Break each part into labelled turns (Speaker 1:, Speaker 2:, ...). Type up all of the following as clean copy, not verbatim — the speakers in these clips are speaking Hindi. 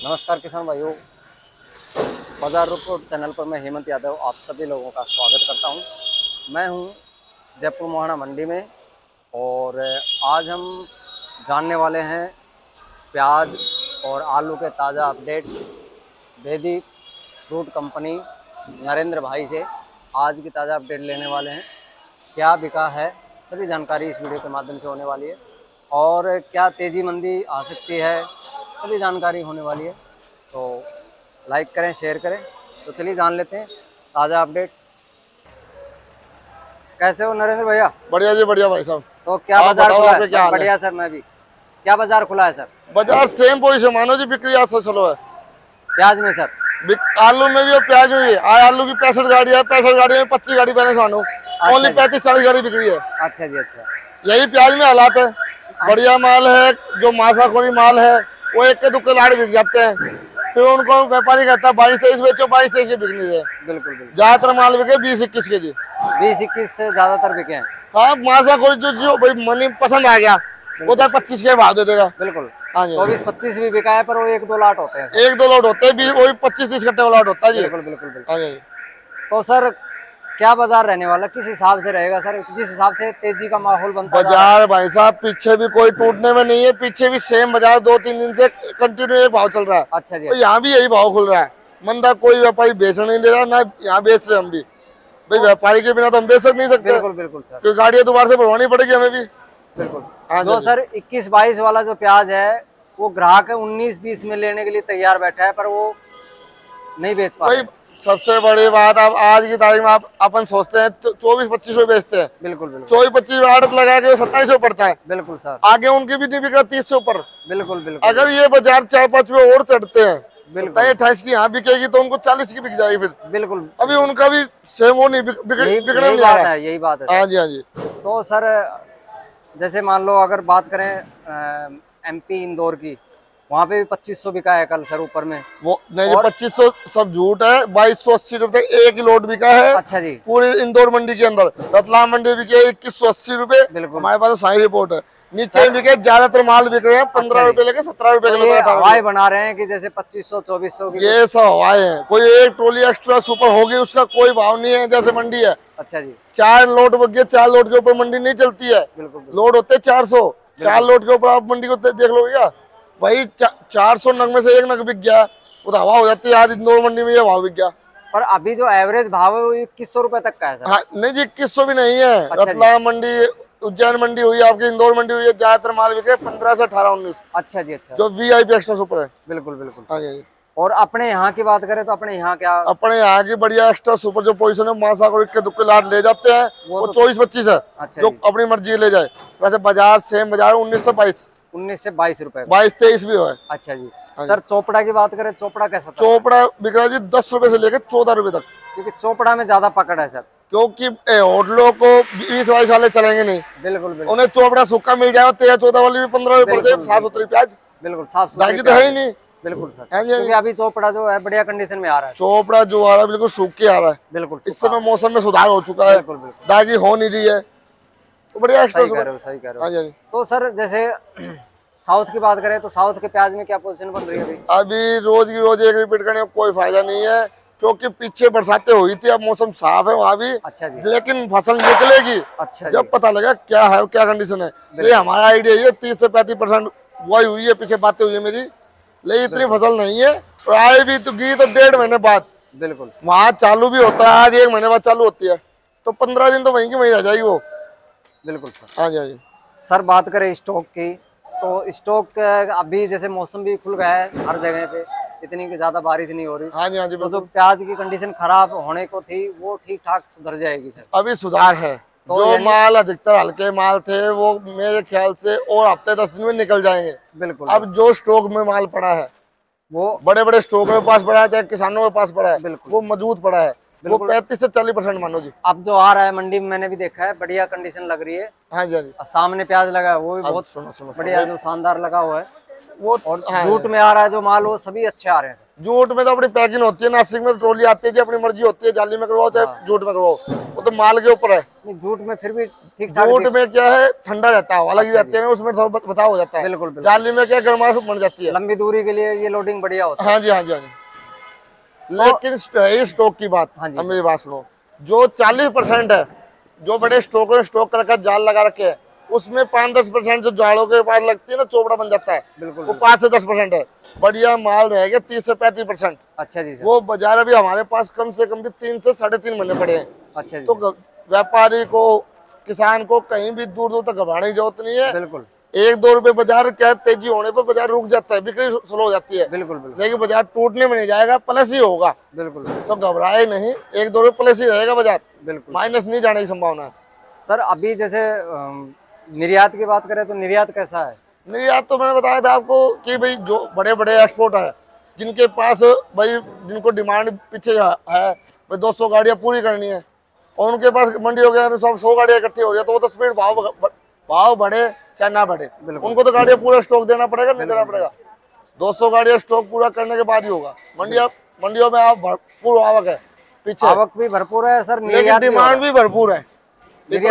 Speaker 1: नमस्कार किसान भाइयों, बाजार रिपोर्ट चैनल पर मैं हेमंत यादव आप सभी लोगों का स्वागत करता हूं। मैं हूं जयपुर मोहाना मंडी में और आज हम जानने वाले हैं प्याज और आलू के ताज़ा update Bedi fruit company Narendra भाई से। आज की ताज़ा अपडेट लेने वाले हैं, क्या बिका है सभी जानकारी इस वीडियो के माध्यम से होने वाली है और क्या तेज़ी मंदी आ सकती है सभी जानकारी होने वाली है। तो लाइक करें, शेयर करें। तो चलिए जान लेते हैं ताज़ा अपडेट। कैसे हो नरेंद्र भैया?
Speaker 2: बढ़िया जी, बढ़िया भाई साहब।
Speaker 1: तो क्या बाजार खुला है? बढ़िया सर, मैं भी। क्या बाजार खुला है सर?
Speaker 2: बाजार सेम पोजीशन मानो जी, बिक्री आज से चलो है।
Speaker 1: प्याज में सर?
Speaker 2: आलू में भी और प्याज में भी। आज आलू की 65 गाड़ी है, 65 गाड़ी में 25 गाड़ी बैलेंस मानो। ओनली 35-40 गाड़ी बिक्री है।
Speaker 1: अच्छा जी, अच्छा।
Speaker 2: यही प्याज में हालात है। बढ़िया माल है, जो मासाखोरी माल है वो एक के दुक्के लाड़ बिक जाते हैं। फिर उनको व्यापारी कहता है 22-23 बेचो, 22-23 के बिक नहीं रहे।
Speaker 1: बिल्कुल बिल्कुल।
Speaker 2: ज्यादातर माल बिके 20-21 के जी।
Speaker 1: 20-21 से ज्यादातर बिके हैं।
Speaker 2: हाँ, मासाखोरी जो भाई मनी पसंद आ गया वो तो 25 के भाव दे देगा।
Speaker 1: बिल्कुल।
Speaker 2: हाँ जी,
Speaker 1: 24-25 भी बिका है, पर वो 1-2 लाट होते हैं।
Speaker 2: 1-2 लॉट होते हैं, वही 25-30 कट्टे वाला लॉट होता है जी।
Speaker 1: बिल्कुल बिल्कुल बिल्कुल।
Speaker 2: हाँ जी।
Speaker 1: तो सर क्या बाजार रहने वाला, किस हिसाब से रहेगा सर? जिस हिसाब से तेजी का माहौल बनता है
Speaker 2: बाजार भाई साहब पीछे भी कोई टूटने में नहीं है, पीछे भी सेम बाजार 2-3 दिन से कंटिन्यू एक भाव चल रहा है।
Speaker 1: अच्छा जी।
Speaker 2: तो यहाँ भी यही भाव खुल रहा है। मंदा कोई व्यापारी बेचने नहीं दे रहा, ना यहाँ बेच रहे हम भी। भाई व्यापारी के बिना तो हम बेच नहीं सकते।
Speaker 1: बिल्कुल बिल्कुल सर,
Speaker 2: क्योंकि गाड़ियाँ दोबारा से भरवानी पड़ेगी हमें भी।
Speaker 1: बिल्कुल।
Speaker 2: हाँ
Speaker 1: जो सर 21-22 वाला जो प्याज है वो ग्राहक 19-20 में लेने के लिए तैयार बैठा है, पर वो नहीं बेच पा रहे।
Speaker 2: सबसे बड़ी बात, अब आज की तारीख में अपन सोचते हैं 24-25 बेचते हैं।
Speaker 1: बिल्कुल बिल्कुल।
Speaker 2: 24-25 में आड़त लगा के 27 पड़ता है।
Speaker 1: बिल्कुल सर।
Speaker 2: आगे उनकी भी नहीं बिक रहा 30 से ऊपर।
Speaker 1: बिल्कुल बिल्कुल।
Speaker 2: अगर ये बाजार 4-5 में और चढ़ते हैं, 27-28 की यहाँ बिकेगी तो उनको 40 की बिक जाएगी फिर।
Speaker 1: बिल्कुल।
Speaker 2: अभी उनका भी सेम वो नहीं बिकने नहीं आ रहा है।
Speaker 1: यही बात है।
Speaker 2: हाँ जी, हाँ जी।
Speaker 1: तो सर जैसे मान लो अगर बात करें एमपी इंदौर की, वहाँ पे भी 2500 बिका है कल सर ऊपर में। वो
Speaker 2: नहीं, 2500 सब झूठ है। 2280 रुपए एक ही लोट बिका है। अच्छा जी। पूरी इंदौर मंडी के अंदर। रतलाम मंडी बिके 2180 रुपए। हमारे पास सारी रिपोर्ट है। नीचे बिके ज्यादातर माल बिक रहे हैं 15 रुपए लेके 17 रुपए किलो।
Speaker 1: हवाएं बना रहे हैं कि जैसे 2500-2400 की।
Speaker 2: ये सब हवाएं हैं। कोई एक ट्रॉली एक्स्ट्रा सुपर होगी उसका कोई भाव नहीं है, जैसे मंडी है। अच्छा जी। 4 लोट बच गए, 4 लोट के ऊपर मंडी नहीं चलती है। लोड होते हैं 400, 4 लोट के ऊपर आप मंडी को देख लो भैया। वही 400 नग में से एक नग बिक गया, वो तो हवा हो जाती है। आज इंदौर मंडी में ये भाव बिक गया।
Speaker 1: पर अभी जो एवरेज भाव है वो 2100 रुपए तक का है सर।
Speaker 2: हाँ, नहीं जी, 2100 भी नहीं है। रतलाम मंडी, उज्जैन मंडी हुई, आपकी इंदौर मंडी हुई है, ज्यादातर माल बिके 15 से 18-19। अच्छा जी, अच्छा। जो वीआईपी एक्स्ट्रा सुपर है। बिल्कुल बिल्कुल। हाँ जी।
Speaker 1: और अपने यहाँ की बात करें तो अपने यहाँ क्या?
Speaker 2: अपने यहाँ की बढ़िया एक्स्ट्रा सुपर जो पोजीशन है, मासाखोरी के दुक्के लाट ले जाते हैं, वो 24-25 है। अच्छा, जो अपनी मर्जी ले जाए। वैसे बाजार सेम बाजार 19 से 22 रुपए, 22-23 भी है। अच्छा जी। सर चोपड़ा की बात करें, चोपड़ा कैसा? चोपड़ा बिक रहा है जी 10 रुपए से लेकर 14 रुपए तक। क्योंकि चोपड़ा में ज्यादा पकड़ है सर। क्योंकि होटलों को 20-22 वाले चलेंगे नहीं। बिल्कुल बिल्कुल। उन्हें चोपड़ा सूखा मिल जाएगा, 13-14 वाली भी 15 रुपए पड़ जाए। साफ सुथरी प्याज। बिल्कुल साफ सुथरी तो है ही नहीं। बिल्कुल सर। क्योंकि अभी चोपड़ा जो है बढ़िया कंडीशन में आ रहा है। चोपड़ा जो आ रहा है बिल्कुल सूख के आ रहा है। बिल्कुल। इस समय मौसम में सुधार हो चुका है। बिल्कुल बिल्कुल। दागी हो नहीं रही है तो बढ़िया एक्स्ट्रा। सही कह रहे हो। तो सर जैसे साउथ की बात करें तो साउथ के प्याज में क्या पोजीशन बन रही है अभी? रोज की रोज एक रिपीट करने का कोई फायदा नहीं है, क्योंकि पीछे बरसातें हुई थी, अब मौसम साफ है वहाँ भी। अच्छा जी। लेकिन फसल निकलेगी। अच्छा। जब पता लगा क्या है, क्या कंडीशन है। ये हमारा आइडिया ये 30 से 35% बुआई हुई है, पीछे बातें हुई है मेरी, लेकिन इतनी फसल नहीं है। और आए भी तो गई तो 1.5 महीने बाद। बिल्कुल। वहाँ चालू भी होता है, आज 1 महीने बाद चालू होती है, तो 15 दिन तो वहीं की वहीं रह जाएगी वो। बिल्कुल सर। हाँ जी, हाँ जी। सर बात करें स्टॉक की, तो स्टॉक अभी जैसे मौसम भी खुल गया है हर जगह पे, इतनी ज्यादा बारिश नहीं हो रही। हाँ जी, हाँ जी। तो जो प्याज की कंडीशन खराब होने को थी वो ठीक ठाक सुधर जाएगी सर? अभी सुधार है। तो जो माल अधिकतर हल्के माल थे वो मेरे ख्याल से और हफ्ते 10 दिन में निकल जाएंगे। बिल्कुल। अब जो स्टॉक में माल पड़ा है वो बड़े बड़े स्टॉक में पास पड़ा है, चाहे किसानों के पास पड़ा है, वो मजबूत पड़ा है। वो 35 से 40% मानो जी। अब जो आ रहा है मंडी में मैंने भी देखा है, बढ़िया कंडीशन लग रही है। हाँ जी, हाँ जी। सामने प्याज लगा है वो भी बहुत बढ़िया, जो शानदार लगा हुआ है। वो
Speaker 1: और जूट में आ रहा है जो माल, वो सभी अच्छे आ रहे हैं।
Speaker 2: जूट में तो अपनी पैकिंग होती है, नासिक में ट्रॉली आती है जी, अपनी मर्जी होती है, जाली में करवाओ चाहे जूट में करवाओ, वो तो माल के ऊपर है।
Speaker 1: जूट में फिर भी ठीक ठाक,
Speaker 2: जूट में क्या है ठंडा रहता है, अलग ही रहते हैं, उसमें थोड़ा बचाव हो जाता है।
Speaker 1: बिल्कुल।
Speaker 2: जाली में क्या गर्माश बन जाती है,
Speaker 1: लंबी दूरी के लिए ये लोडिंग बढ़िया होता है।
Speaker 2: हाँ जी हाँ जी हाँ जी। लेकिन स्टॉक की बात, मेरी बात सुनो, जो 40% है जो बड़े स्टॉक में स्टॉक करके जाल लगा रखे हैं, उसमें 5-10% जो जालों के पास लगती है ना, चोपड़ा बन जाता है, वो 5 से 10% है। बढ़िया माल रहेगा 30 से 35%। अच्छा जी सर। वो बाजार अभी हमारे पास कम से कम भी 3 से 3.5 महीने पड़े हैं। अच्छा जी। तो व्यापारी को, किसान को कहीं भी दूर दूर तक घबराने की जरूरत नहीं है। बिल्कुल। 1-2 रुपए बाजार क्या तेजी होने पर बाजार रुक जाता है, बिक्री स्लो हो जाती है। बिल्कुल। लेकिन बाजार टूटने में नहीं जाएगा, प्लस ही होगा। बिल्कुल। तो घबराए नहीं, 1-2 रुपए प्लस ही रहेगा बाजार, बिल्कुल, माइनस नहीं जाने की संभावना है। सर अभी जैसे निर्यात की बात करें तो निर्यात कैसा है? निर्यात तो मैंने बताया था आपको कि भाई जो बड़े बड़े एक्सपोर्ट है, जिनके पास भाई जिनको डिमांड पीछे है भाई 200 गाड़ियां पूरी करनी है, और उनके पास मंडी हो गया सब 100 गाड़ियां इकट्ठी हो रही है, तो वो तो स्पीड भाव बढ़े चाहे ना बढ़े, उनको तो गाड़ियां पूरा स्टॉक देना पड़ेगा, नहीं देना पड़ेगा। 200 गाड़ियां स्टॉक पूरा करने के बाद ही होगा। मंडियों में आप भरपूर आवक है, पीछे आवक भी भरपूर है सर, लेकिन डिमांड भी भरपूर है। इतना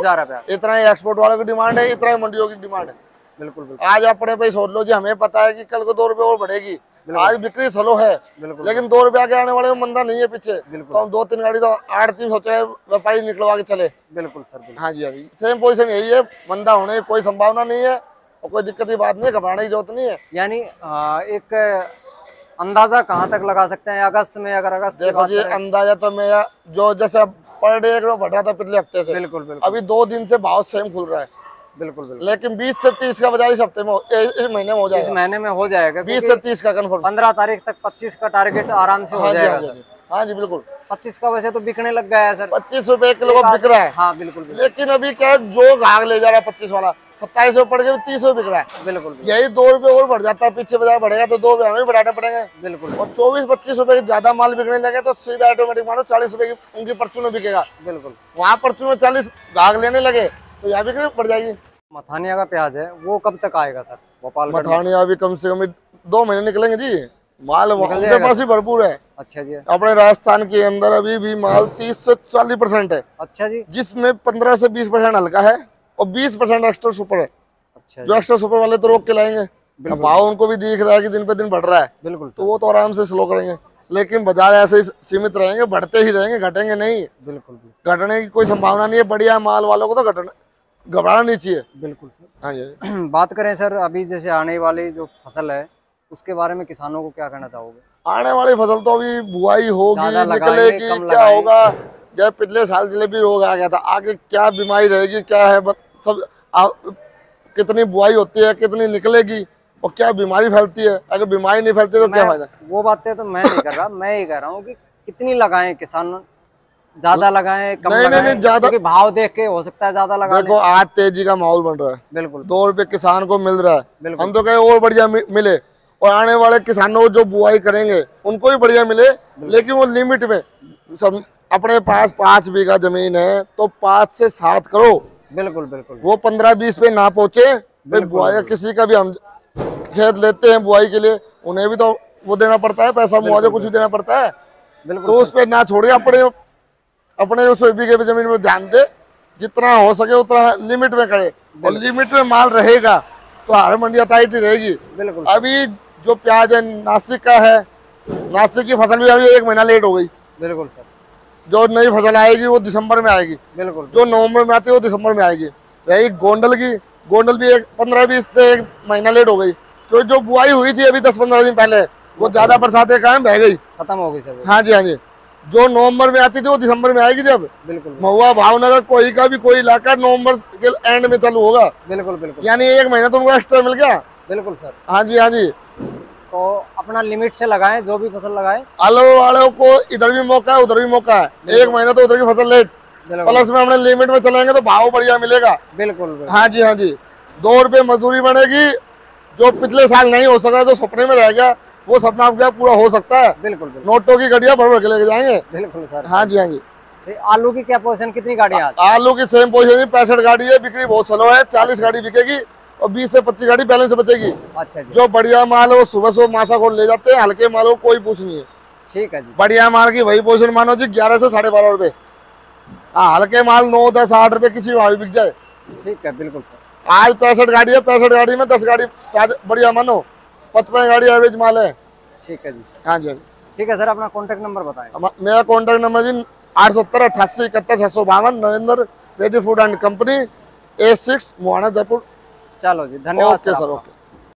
Speaker 2: ही एक्सपोर्ट वालों की डिमांड है, इतना ही मंडियों की डिमांड है। बिल्कुल। आज अपने पे सोच लो जी, हमें पता है कि कल को 2 रुपए और बढ़ेगी, आज बिक्री स्लो है, लेकिन 2 रुपया के आने वाले में मंदा नहीं है पीछे, तो हम 2-3 गाड़ी तो 8-3 सोचे व्यापारी निकलवा के चले। बिल्कुल सर। हाँ जी हाँ जी, सेम पोजीशन यही है, मंदा होने की कोई संभावना नहीं है और कोई दिक्कत की बात नहीं है, घबराने की जरूरत नहीं है। यानी एक अंदाजा कहाँ तक लगा सकते हैं अगस्त में? अगर अगस्त देखो जी, अंदाजा तो मैं जो जैसे पर डे बढ़ रहा था पिछले हफ्ते से, बिल्कुल, अभी 2 दिन से भाव सेम खुल रहा है। बिल्कुल। लेकिन 20 से 30 का बाजार इस हफ्ते में, इस महीने में हो जाएगा। इस महीने में हो जाएगा 20 से 30 का कंफर्म। 15 तारीख तक 25 का टारगेट आराम से हो जाएगा। हाँ जी बिल्कुल। 25 का वैसे तो बिकने लग गया है सर, 25 रुपए किलो बिक रहा है। हाँ बिल्कुल। लेकिन अभी क्या जो घाघ ले जा रहा है 25 वाला 27 रुपए पड़ के 30 रुपए बिक रहा है। बिल्कुल। यही 2 रुपए और बढ़ जाता है, पीछे बाजार बढ़ेगा तो 2 रुपए हमें बढ़ाने पड़ेंगे। बिल्कुल। और 24-25 रुपए के ज्यादा माल बिकने लगे तो सीधा ऑटोमेटिक मानो 40 रुपए की उनकी परचून में बिकेगा। बिल्कुल। वहाँ परचून में 40 घाघ लेने लगे तो यहाँ बिक्री बढ़ जाएगी। मथानिया का प्याज है वो कब तक आएगा सर भोपाल? मथानिया अभी कम से कम 2 महीने निकलेंगे जी, माल उनके पास ही भरपूर है। अच्छा जी। अपने राजस्थान के अंदर अभी भी माल 30 से 40% है। अच्छा जी। जिसमें 15 से 20% हल्का है और 20% एक्स्ट्रा सुपर है। अच्छा। जो एक्स्ट्रा सुपर वाले तो रोक के लाएंगे, भाव उनको भी दिख रहा है कि दिन पे दिन बढ़ रहा है। बिल्कुल। तो वो तो आराम से स्लो करेंगे, लेकिन बाजार ऐसे ही सीमित रहेंगे, बढ़ते ही रहेंगे, घटेंगे नहीं। बिल्कुल। घटने की कोई संभावना नहीं है, बढ़िया माल वालों को तो घबराना नहीं चाहिए। बिल्कुल सर। हाँ जी। बात करें सर अभी जैसे आने वाली जो फसल है उसके बारे में किसानों को क्या कहना चाहोगे? आने वाली फसल तो अभी बुआई होगी, निकलेगी, क्या होगा, जब पिछले साल जलेबी रोग आ गया था, आगे क्या बीमारी रहेगी, क्या है सब, कितनी बुआई होती है, कितनी निकलेगी और क्या बीमारी फैलती है, अगर बीमारी नहीं फैलती तो क्या फायदा? वो बातें तो मैं नहीं कर रहा, मैं ये कह रहा हूँ कि कितनी लगाएं किसान, ज्यादा लगाएं कम लगाएं? नहीं ज्यादा, क्योंकि भाव देख के हो सकता है ज्यादा लगा। देखो आज तेजी का माहौल बन रहा है। बिल्कुल। 2 रुपए किसान को मिल रहा है, हम तो कहे और बढ़िया मिले, और आने वाले किसानों को जो बुआई करेंगे उनको भी बढ़िया मिले, लेकिन वो लिमिट में। सब अपने पास 5 बीघा जमीन है तो 5 से 7 करो। बिल्कुल बिल्कुल। वो 15-20 पे ना पहुंचे। बुआई किसी का भी हम खेत लेते हैं बुआई के लिए, उन्हें भी तो वो देना पड़ता है पैसा, मुआवजा कुछ भी देना पड़ता है। तो उस पर ना छोड़िए, अपने उस बीघे पे जमीन में ध्यान दे, जितना हो सके उतना लिमिट में करे, और लिमिट में माल रहेगा तो हर मंडिया टाइट ही रहेगी। बिल्कुल। अभी जो प्याज है नासिक का है, नासिक की फसल भी अभी 1 महीना लेट हो गई। बिल्कुल सर। जो नई फसल आएगी वो दिसंबर में आएगी। बिल्कुल। जो नवंबर में आती है वो दिसंबर में आएगी। रही गोंडल की, गोंडल भी 15-20 से 1 महीना लेट हो गई, तो जो बुआई हुई थी अभी 10-15 दिन पहले वो ज्यादा बरसात के कारण बह गई, खत्म हो गई सर। हाँ जी हाँ जी। जो नवंबर में आती थी वो दिसंबर में आएगी जब। बिल्कुल। महुआ भावनगर कोई का भी कोई इलाका नवंबर के एंड में चालू होगा। बिल्कुल बिल्कुल। यानी 1 महीना तो उनको एक्स्ट्रा मिल गया। बिल्कुल सर। हाँ जी हाँ जी। तो अपना लिमिट से लगाएं, जो भी फसल लगाएं। आलू वालों को इधर भी मौका है उधर भी मौका है, 1 महीना तो उधर की फसल लेट, प्लस में हमने लिमिट में चलेंगे तो भाव बढ़िया मिलेगा। बिल्कुल। हाँ जी हाँ जी। 2 रुपए मजदूरी बनेगी, जो पिछले साल नहीं हो सका, जो सपने में रह गया वो सपना आपका पूरा हो सकता है। बिल्कुल। नोटों की गड्डियां भर भर के लेके जाएंगे। बिल्कुल सर। हाँ जी हाँ जी। आलू की क्या पोजीशन, कितनी गाड़ियां? आलू की सेम पोजीशन 65 गाड़ी है, बिक्री बहुत स्लो है, 40 गाड़ी बिकेगी और 20 से 25 गाड़ी बैलेंस बचेगी।
Speaker 1: अच्छा जी।
Speaker 2: जो बढ़िया माल है वो सुबह सुबह मासाकोट ले जाते हैं, हल्के माल को कोई पूछ नहीं है।
Speaker 1: ठीक है जी।
Speaker 2: बढ़िया माल की वही पोजीशन मानो जी 11 से 12.5 रुपए। हाँ, हल्के माल 9, 10, 8 रुपए किसी भाव बिक जाए।
Speaker 1: ठीक है, बिल्कुल सर।
Speaker 2: आज 65 गाड़ी है, 65 गाड़ी में 10 गाड़ी बढ़िया मानो, 55 गाड़ी एवरेज माल है।
Speaker 1: ठीक है जी सर।
Speaker 2: हाँ जी।
Speaker 1: ठीक है सर, अपना कॉन्टेक्ट नंबर बताएं।
Speaker 2: मेरा कॉन्टेक्ट नंबर जी 870 88 71 652, नरेंद्र वेदी फूड एंड कंपनी, A6 मुहाना जयपुर।
Speaker 1: चलो जी, धन्यवाद
Speaker 2: ओके सर, ओके।